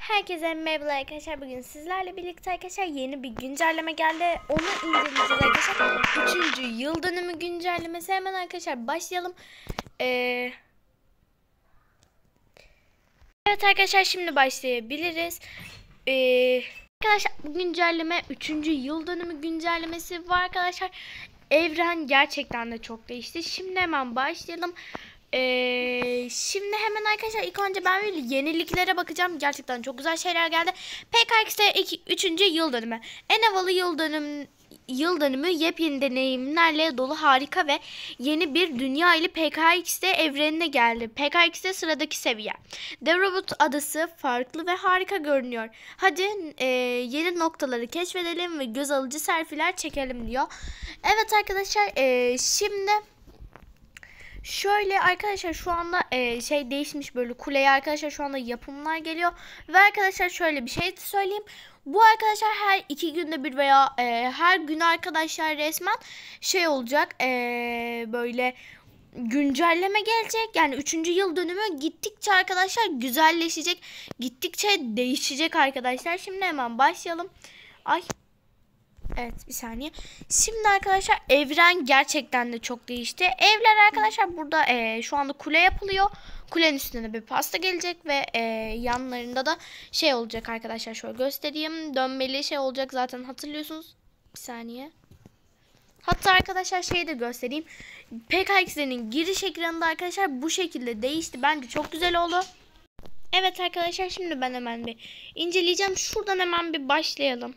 Herkese merhaba arkadaşlar. Bugün sizlerle birlikte arkadaşlar yeni bir güncelleme geldi. Onu inceleyeceğiz arkadaşlar. 3. yıl dönümü güncellemesi. Hemen arkadaşlar başlayalım. Evet arkadaşlar, şimdi başlayabiliriz. Arkadaşlar bu güncelleme 3. yıl dönümü güncellemesi var arkadaşlar. Evren gerçekten de çok değişti. Şimdi hemen başlayalım. Şimdi hemen arkadaşlar ilk önce ben böyle yeniliklere bakacağım. Gerçekten çok güzel şeyler geldi. PKX'de 3. yıl dönümü. En havalı yıl dönümü yepyeni deneyimlerle dolu harika ve yeni bir dünya ile PKX'de evrenine geldi. PKX'de sıradaki seviye. Devrobot adası farklı ve harika görünüyor. Hadi yeni noktaları keşfedelim ve göz alıcı selfie'ler çekelim diyor. Evet arkadaşlar, şimdi şöyle arkadaşlar şu anda şey değişmiş, böyle kuleye arkadaşlar şu anda yapımlar geliyor. Ve arkadaşlar şöyle bir şey söyleyeyim. Bu arkadaşlar her 2 günde bir veya her gün arkadaşlar resmen şey olacak, böyle güncelleme gelecek. Yani 3. yıl dönümü gittikçe arkadaşlar güzelleşecek. Gittikçe değişecek arkadaşlar. Şimdi hemen başlayalım. Ay. Evet, bir saniye. Şimdi arkadaşlar evren gerçekten de çok değişti. Evler arkadaşlar burada şu anda kule yapılıyor. Kulenin üstüne bir pasta gelecek ve yanlarında da şey olacak arkadaşlar. Şöyle göstereyim. Dönmeli şey olacak zaten, hatırlıyorsunuz. Bir saniye. Hatta arkadaşlar şeyi de göstereyim. PKX'lerin giriş ekranında arkadaşlar bu şekilde değişti. Bence çok güzel oldu. Evet arkadaşlar, şimdi ben hemen bir inceleyeceğim. Şuradan hemen bir başlayalım.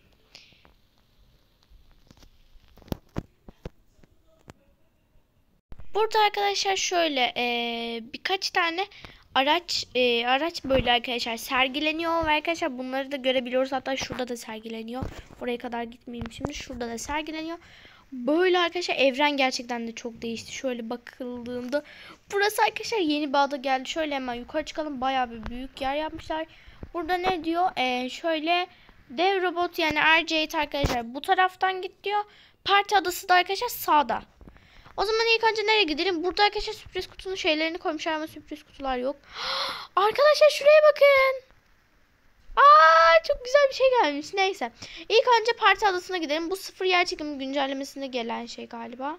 Burada arkadaşlar şöyle birkaç tane araç böyle arkadaşlar sergileniyor ve arkadaşlar bunları da görebiliyoruz. Hatta şurada da sergileniyor. Oraya kadar gitmeyeyim şimdi. Şurada da sergileniyor. Böyle arkadaşlar evren gerçekten de çok değişti. Şöyle bakıldığında burası arkadaşlar yeni bir ada geldi. Şöyle hemen yukarı çıkalım. Bayağı bir büyük yer yapmışlar. Burada ne diyor? Şöyle dev robot yani RJ arkadaşlar bu taraftan git diyor. Parti adası da arkadaşlar sağda. O zaman ilk önce nereye gidelim? Burada arkadaşlar sürpriz kutunun şeylerini koymuşlar ama sürpriz kutular yok. Arkadaşlar şuraya bakın. Çok güzel bir şey gelmiş. Neyse. İlk önce parti adasına gidelim. Bu 0 yer çekimi güncellemesinde gelen şey galiba.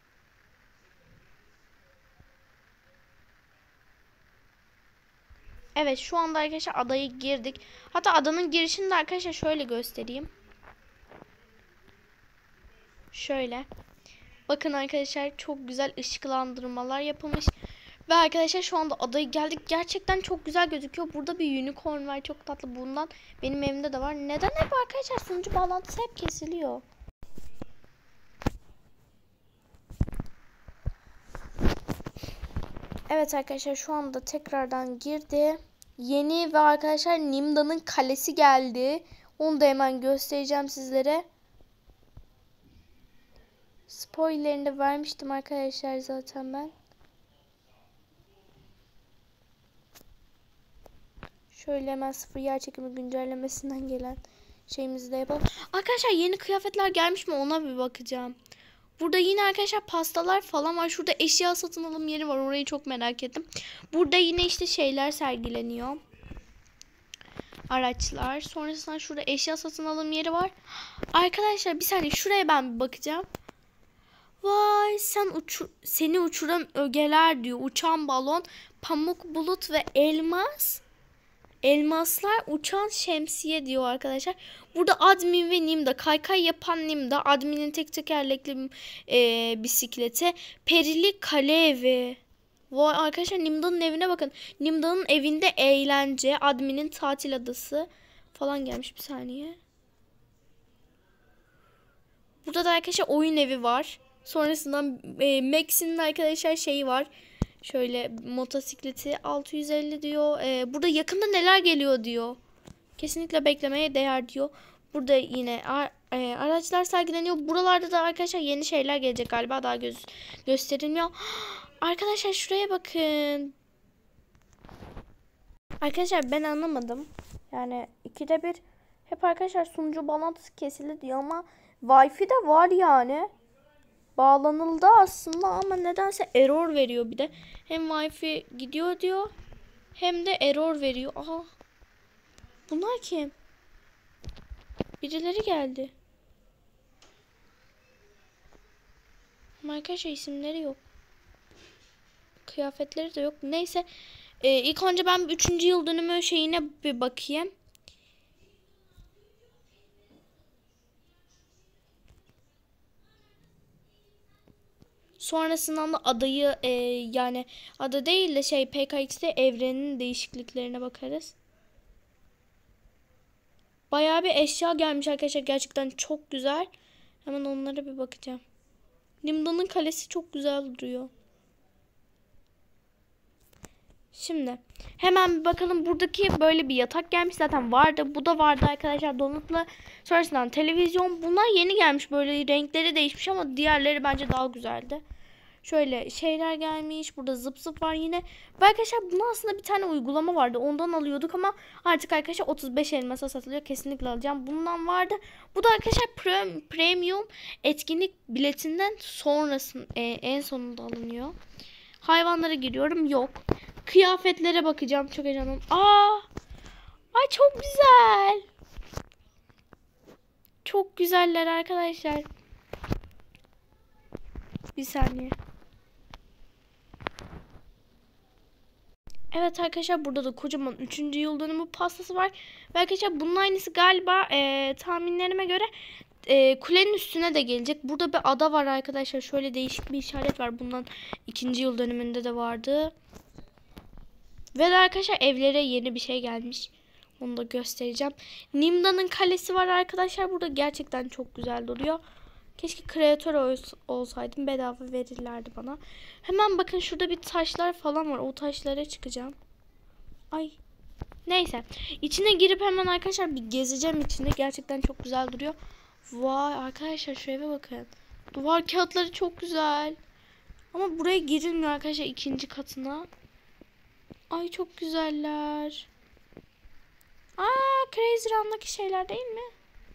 Evet, şu anda arkadaşlar adaya girdik. Hatta adanın girişini de arkadaşlar şöyle göstereyim. Şöyle. Bakın arkadaşlar çok güzel ışıklandırmalar yapılmış. Ve arkadaşlar şu anda adaya geldik. Gerçekten çok güzel gözüküyor. Burada bir unicorn var. Çok tatlı. Bundan benim evimde de var. Neden hep arkadaşlar sunucu bağlantısı hep kesiliyor? Evet arkadaşlar şu anda tekrardan girdi. Yeni ve arkadaşlar Nimda'nın kalesi geldi. Onu da hemen göstereceğim sizlere. Spoiler'ını da vermiştim arkadaşlar zaten ben. Şöyle hemen 0 yer çekimi güncellemesinden gelen şeyimizi de yapalım. Arkadaşlar yeni kıyafetler gelmiş mi ona bir bakacağım. Burada yine arkadaşlar pastalar falan var. Şurada eşya satın alım yeri var. Orayı çok merak ettim. Burada yine işte şeyler sergileniyor. Araçlar. Sonrasında şurada eşya satın alım yeri var. Arkadaşlar bir saniye şuraya ben bir bakacağım. Vay seni uçuran ögeler diyor. Uçan balon, pamuk bulut ve elmas. Elmaslar, uçan şemsiye diyor arkadaşlar. Burada admin ve Nimda. Kaykay yapan Nimda. Admin'in tek tekerlekli bisikleti. Perili kale evi. Vay arkadaşlar Nimda'nın evine bakın. Nimda'nın evinde eğlence. Admin'in tatil adası falan gelmiş, bir saniye. Burada da arkadaşlar oyun evi var. Sonrasında Max'in arkadaşlar şeyi var. Şöyle motosikleti 650 diyor. Burada yakında neler geliyor diyor. Kesinlikle beklemeye değer diyor. Burada yine araçlar sergileniyor. Buralarda da arkadaşlar yeni şeyler gelecek galiba. Daha gösterilmiyor. Arkadaşlar şuraya bakın. Arkadaşlar ben anlamadım. Yani 2'de 1 hep arkadaşlar sunucu bağlantısı kesildi diyor ama Wi-Fi de var yani. Bağlanıldı aslında ama nedense error veriyor bir de. Hem Wi-Fi gidiyor diyor hem de error veriyor. Aha. Bunlar kim? Birileri geldi. Ama arkadaşlar isimleri yok. Kıyafetleri de yok. Neyse. İlk önce ben 3. yıl dönümü şeyine bir bakayım. Sonrasında da adayı yani ada değil de PKX'de evrenin değişikliklerine bakarız. Bayağı bir eşya gelmiş arkadaşlar. Gerçekten çok güzel. Hemen onlara bir bakacağım. Nimda'nın kalesi çok güzel duruyor. Şimdi hemen bir bakalım. Buradaki böyle bir yatak gelmiş. Zaten vardı. Bu da vardı arkadaşlar. Donutla. Sonrasında televizyon. Bunlar yeni gelmiş. Böyle renkleri değişmiş ama diğerleri bence daha güzeldi. Şöyle şeyler gelmiş. Burada zıp zıp var yine. Ve arkadaşlar bunun aslında bir tane uygulama vardı. Ondan alıyorduk ama artık arkadaşlar 35 elmasa satılıyor. Kesinlikle alacağım. Bundan vardı. Bu da arkadaşlar premium etkinlik biletinden sonrasın en sonunda alınıyor. Hayvanlara giriyorum. Yok. Kıyafetlere bakacağım. Çok heyecanlıyım. Ay çok güzel. Çok güzeller arkadaşlar. Bir saniye. Evet arkadaşlar burada da kocaman 3. yıl dönümü pastası var. Ve arkadaşlar bunun aynısı galiba tahminlerime göre kulenin üstüne de gelecek. Burada bir ada var arkadaşlar. Şöyle değişik bir işaret var. Bundan 2. yıl dönümünde de vardı. Ve de arkadaşlar evlere yeni bir şey gelmiş. Onu da göstereceğim. Nimda'nın kalesi var arkadaşlar. Burada gerçekten çok güzel duruyor. Keşke kreatör olsaydım. Bedava verirlerdi bana. Hemen bakın şurada bir taşlar falan var. O taşlara çıkacağım. Ay. Neyse. İçine girip hemen arkadaşlar bir gezeceğim içinde. Gerçekten çok güzel duruyor. Vay arkadaşlar şu eve bakın. Duvar kağıtları çok güzel. Ama buraya girilmiyor arkadaşlar 2. katına. Ay çok güzeller. Crazy Run'daki şeyler değil mi?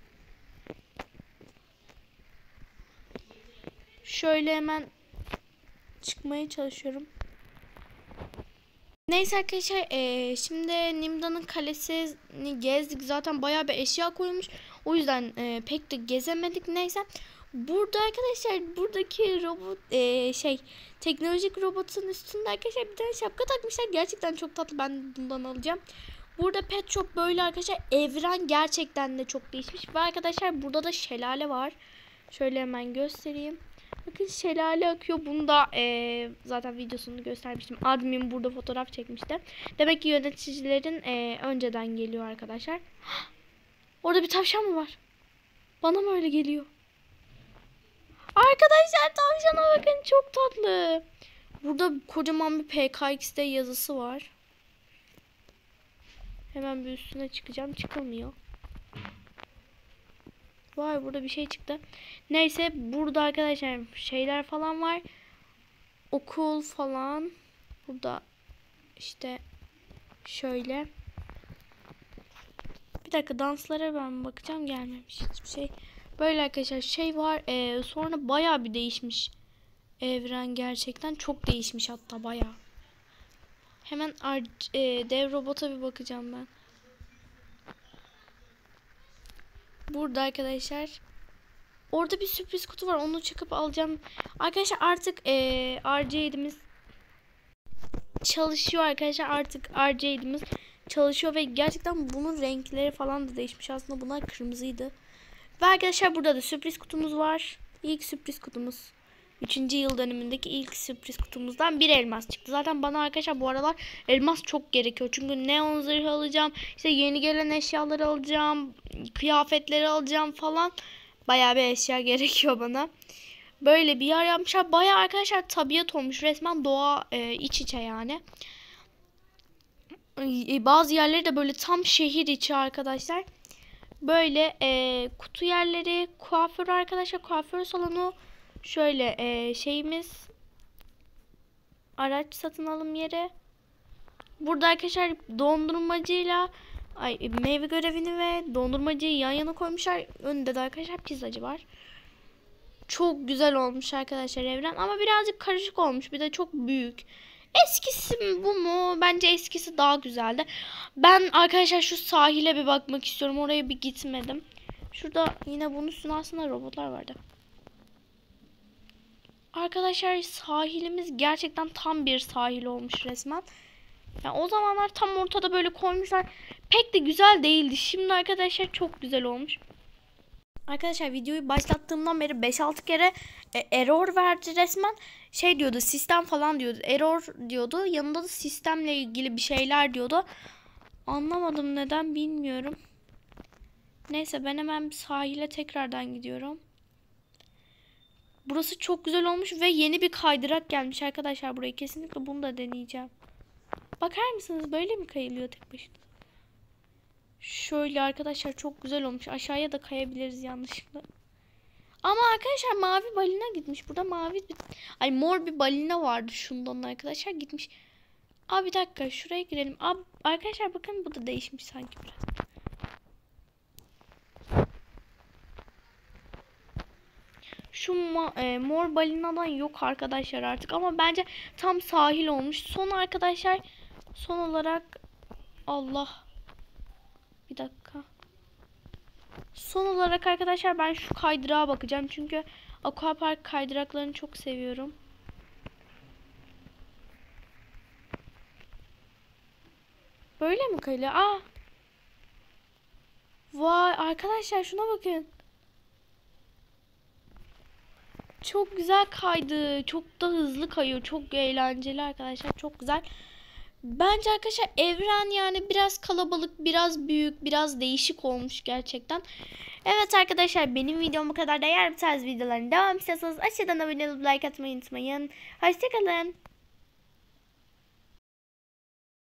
Şöyle hemen çıkmaya çalışıyorum. Neyse arkadaşlar şimdi Nimda'nın kalesini gezdik. Zaten bayağı bir eşya koymuş. O yüzden pek de gezemedik. Neyse. Burada arkadaşlar buradaki robot teknolojik robotun üstünde arkadaşlar bir tane şapka takmışlar. Gerçekten çok tatlı. Ben bundan alacağım. Burada pet shop böyle arkadaşlar. Evren gerçekten de çok değişmiş. Ve arkadaşlar burada da şelale var. Şöyle hemen göstereyim. Bakın şelale akıyor. Bunu da zaten videosunu göstermiştim. Admin burada fotoğraf çekmişti. Demek ki yöneticilerin önceden geliyor arkadaşlar. Orada bir tavşan mı var? Bana mı öyle geliyor? Arkadaşlar tavşana bakın. Çok tatlı. Burada kocaman bir PKX'de yazısı var. Hemen bir üstüne çıkacağım. Çıkamıyor. Vay burada bir şey çıktı. Neyse burada arkadaşlar şeyler falan var. Okul falan. Burada işte şöyle. Bir dakika danslara ben bakacağım. Gelmemiş hiçbir şey. Böyle arkadaşlar şey var. Sonra bayağı bir değişmiş. Evren gerçekten çok değişmiş hatta bayağı. Hemen dev robota bir bakacağım ben. Burada arkadaşlar. Orada bir sürpriz kutu var. Onu çıkıp alacağım. Arkadaşlar artık RC'imiz çalışıyor arkadaşlar. Artık RC'imiz çalışıyor ve gerçekten bunun renkleri falan da değişmiş. Aslında bunlar kırmızıydı. Ve arkadaşlar burada da sürpriz kutumuz var. İlk sürpriz kutumuz. 3. yıl dönümündeki ilk sürpriz kutumuzdan bir elmas çıktı. Zaten bana arkadaşlar bu aralar elmas çok gerekiyor. Çünkü neon zırh alacağım. İşte yeni gelen eşyaları alacağım. Kıyafetleri alacağım falan. Bayağı bir eşya gerekiyor bana. Böyle bir yer yapmışlar. Bayağı arkadaşlar tabiat olmuş. Resmen doğa iç içe yani. Bazı yerleri de böyle tam şehir içi arkadaşlar. Böyle kutu yerleri, kuaför arkadaşlar. Kuaför salonu. Şöyle şeyimiz. Araç satın alım yeri. Burada arkadaşlar dondurmacıyla meyve görevini ve dondurmacıyı yan yana koymuşlar. Önünde de arkadaşlar pizzacı var. Çok güzel olmuş arkadaşlar evren ama birazcık karışık olmuş. Bir de çok büyük. Eskisi mi bu mu? Bence eskisi daha güzeldi. Ben arkadaşlar şu sahile bir bakmak istiyorum. Oraya bir gitmedim. Şurada yine bunun üstüne aslında robotlar vardı. Arkadaşlar sahilimiz gerçekten tam bir sahil olmuş resmen. Yani o zamanlar tam ortada böyle koymuşlar. Pek de güzel değildi. Şimdi arkadaşlar çok güzel olmuş. Arkadaşlar videoyu başlattığımdan beri 5-6 kere error verdi resmen. Şey diyordu, sistem falan diyordu. Error diyordu. Yanında da sistemle ilgili bir şeyler diyordu. Anlamadım, neden bilmiyorum. Neyse, ben hemen sahile tekrardan gidiyorum. Burası çok güzel olmuş ve yeni bir kaydırak gelmiş arkadaşlar buraya. Kesinlikle bunu da deneyeceğim. Bakar mısınız, böyle mi kayılıyor tek başına? Şöyle arkadaşlar çok güzel olmuş. Aşağıya da kayabiliriz yanlışlıkla. Ama arkadaşlar mavi balina gitmiş. Burada mor bir balina vardı şundan arkadaşlar, gitmiş. Bir dakika, şuraya girelim. Arkadaşlar bakın, bu da değişmiş sanki biraz. Şu mor balinadan yok arkadaşlar artık, ama bence tam sahil olmuş. Son arkadaşlar, son olarak Allah, bir dakika. Son olarak arkadaşlar ben şu kaydırağa bakacağım. Çünkü aquapark kaydıraklarını çok seviyorum. Böyle mi kayılıyor? Vay arkadaşlar, şuna bakın. Çok güzel kaydı. Çok da hızlı kayıyor. Çok eğlenceli arkadaşlar. Çok güzel. Bence arkadaşlar evren yani biraz kalabalık, biraz büyük, biraz değişik olmuş gerçekten. Evet arkadaşlar, benim videom bu kadar. Eğer bu tarz videoların devam istiyorsanız aşağıdan abone olup like atmayı unutmayın. Hoşçakalın.